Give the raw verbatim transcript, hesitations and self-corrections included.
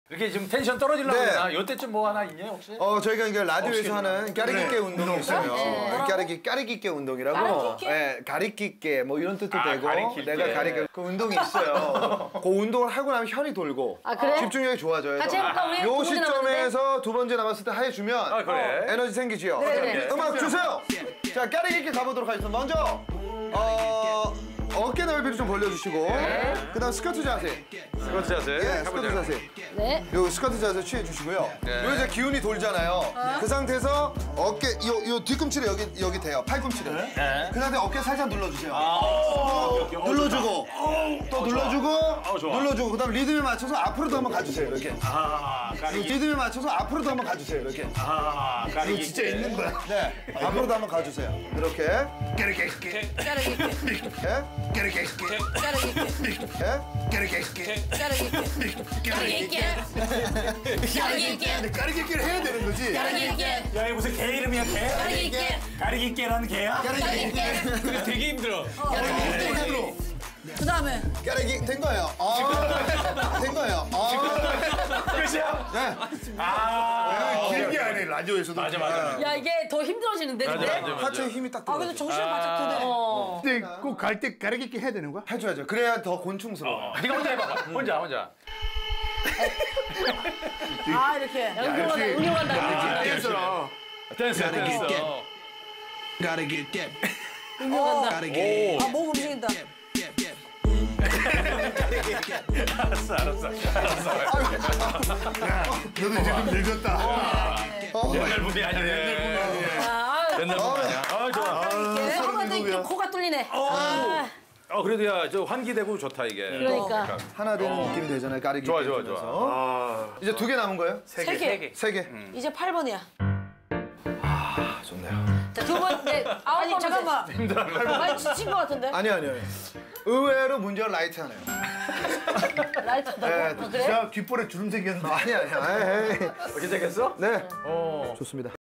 이렇게 지금 텐션 떨어지려고 네. 그러나? 요때쯤 뭐 하나 있냐 혹시? 어 저희가 이게 라디오에서 하는 까르기깨 운동이 있어요. 네. 까르기 까르기깨 운동이라고. 까르기깨? 네, 가리끼깨 뭐 이런 뜻도 아, 되고. 가리끼깨. 내가 가리깨 그 운동이 있어요. 그 운동을 하고 나면 혈이 돌고. 아, 그래? 집중력이 좋아져요. 같이 해볼까, 우리? 두 요 번째 시점에서 두 번째 남았을 때 해주면 아, 그래? 에너지 생기지요. 네, 네. 음악 주세요. 자 까르기깨 가보도록 하겠습니다. 먼저 어. 어깨 넓이를 좀 벌려주시고 그다음 스쿼트 자세. 스쿼트 자세. 예, 스쿼트 해보자. 자세. 네. 요 스쿼트 자세 취해주시고요. 네. 요 이제 기운이 돌잖아요. 그 상태에서 어깨 요, 요 뒤꿈치를 여기 여기 대요. 팔꿈치를. 네. 그 상태 어깨 살짝 눌러주세요. 아, 오케이, 오케이. 눌러주고 또 눌러주고 좋아. 눌러주고 그다음 리듬에 맞춰서 앞으로도 한번 가주세요. 이렇게. 아, 가리기. 리듬에 맞춰서 앞으로도 한번 가주세요. 이렇게. 아, 가리기. 진짜 있는 거야. 네. 앞으로도 한번 가주세요. 이렇게. 까르기깨. 예? 까르기깨. 예? 까르기깨. 까르기깨. 까르기깨. 까르기깨를 해야 되는 거지. 까르기깨. 야, 이거 무슨 개 이름이야, 개? 까르기깨. 가리기깨라는 개야? 까르기깨. 근데 되게 힘들어. 그 다음에. 까르기 된 거예요. 아, 된 거예요. 아. 끝이야? 네. 아, 길게 안 해, 라디오에서도. 맞아, 맞아. 야, 이게 더 힘들어지는데, 맞아, 근데? 맞아, 맞아. 하체에 힘이 딱 아, 들어요. 근데 정신을 바짝 드네. 어. 근데 꼭 갈 때 가르기끼 해야 되는 거야? 해줘야죠. 그래야 더 곤충스러워. 네가 혼자 해봐. 혼자, 혼자. 아, 이렇게. 운동한다, 운동한다, 운동한다. 댄서라. 댄스, 댄스. Gotta get that. 운동한다. Gotta get 아, 목 움직인다. 알았어, 알았어. 알았어. 너도 이제 좀 늙었다. 옛날 분이 아니네. 아, 옛날 분이 아니야. 아, 좋아. 이렇게. 아, 근데 이렇게 코가 뚫리네. 아, 어, 그래도 야, 저 환기되고 좋다, 이게. 그러니까. 하나 되는 느낌이 되잖아요. 까르기. 좋아, 좋아, 해주면서. 좋아. 이제 두 개 남은 거예요? 세 개. 세 개. 이제 팔 번이야. 아, 좋네요. 자, 두 번, 네. 아니, 잠깐만. 많이 지친 것 같은데? 아니요, 아니요. 의외로 문제가 라이트하네요. 라이트다. 네, 어, 그래? 자, 귓볼에 주름 생겼는데. 아니, 아니요. 에이, 에이. 괜찮겠어? 네. 어. 좋습니다.